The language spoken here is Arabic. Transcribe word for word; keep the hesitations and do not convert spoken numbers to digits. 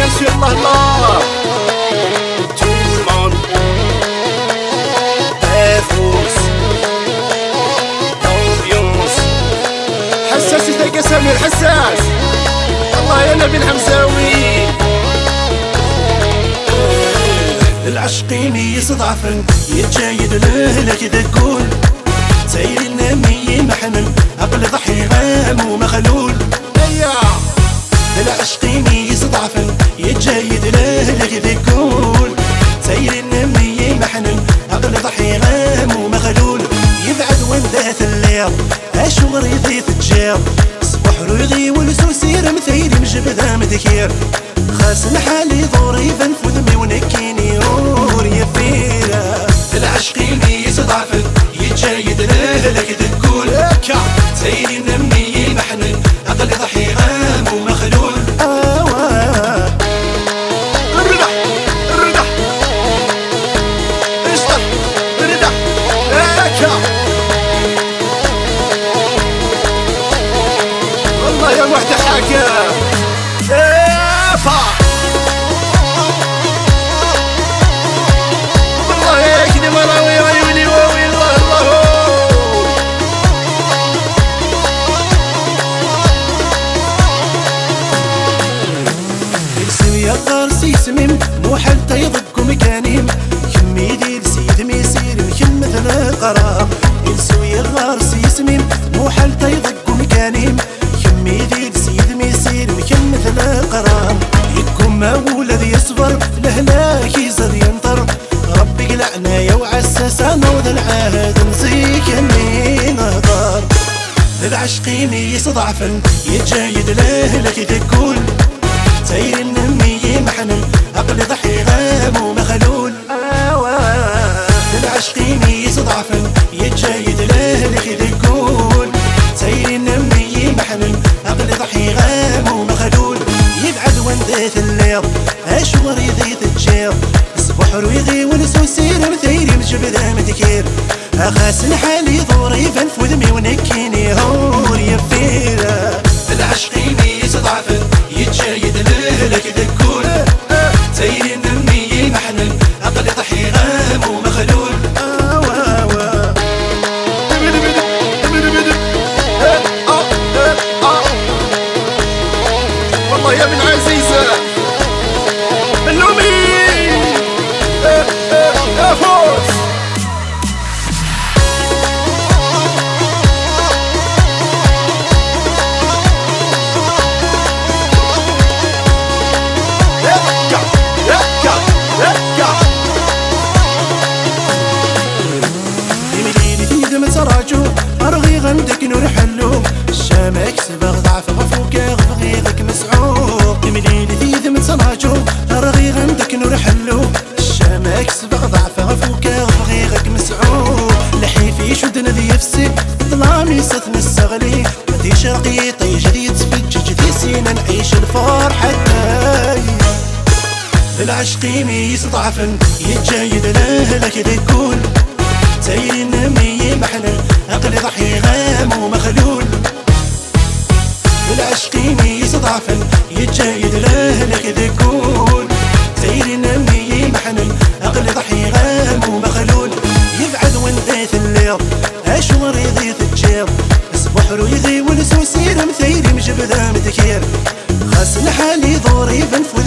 suis Allah Allah. Tout le monde Efous Ambiance حساس يتلقى سامي الحساس. الله يا نبي الحمساوي. العشقين يستضعفن يتجايد له لك تقول سير النمي محمل عقل ضحي غام ومخلول. العشقين يستضعفن يتجايد له لك تقول سير النمي محمل عقل ضحي غام ومخلول. يبعد ونداث الليل اشغر يضيف الجير صبحرو يغي والسوسير مثيري مجبذا مدكير خاص محالي ظريفا فذمي ونكيني يور يفيرا. العشقين يستضعفن يتجايد له لك تقول سيري نمي محنن عقل ضحي غام ومخلول. الردح الردح اشطح الردح هكا. والله يا وحدة حاكم ايفا والله يكني مراوي عيوني واوي الله الله. يرسم يا غارسي سميم مو حتى يضق مكانيم كم يدير سيد ميسير كم مثل قرار. يرسم يا غارسي سميم مو حتى يضق مكانيم كم يدير سيد ميسير كم مثل قرار. يكون ما ولد يصبر لهلاك يزد ينطر ربي قلعنا يا وعساس انا وذا العهد نزيك اني نهضر. العشقين يستضعفن يتجايد له لك تقول سير النمي محنن عقل ضحي غام ومخلول. العشقين يستضعفن يتجايد له لك تقول سير النمي محنن عقل ضحي غام ومخلول. يبعد ونداث الليل اشغر يضيف الجير صبحر ويغي والسوسير مثيري مجبذا متكير اخاس الحالي ظريفا فذمي ونكيني هور يفيرا. العشقين يستضعفن يتجايد له لك تقول سير النمي محنن عقل ضحي غام ومخلول. والله يا ابن عزيزة اللومي افوز. أرغي غندك نور حلو الشامك سبغ ضعف غفوك غفغيغك مسعوق. مليل ذيذ من صلاجو أرغي غندك نور حلو الشامك سبغ ضعف غفوك غفغيغك مسعوق. لحيفي شدنا ذي يفسي ظلامي ستن السغلي مدي شرقي طي جديد سفجج ذي سينا نعيش الفرحة تاي. العشقين يستضعفن يتجايد له لك تقول سير النمي محنن عقل ضحي غام ومخلول. العشقين يستضعفن يتجايد له لك تقول سير النمي محنن عقل ضحي غام ومخلول. يبعد ونداث الليل اشغر يضيف الجير صبحرو يغي والسوسير مثيري مجبذا متكير خاص الحالي ظريفا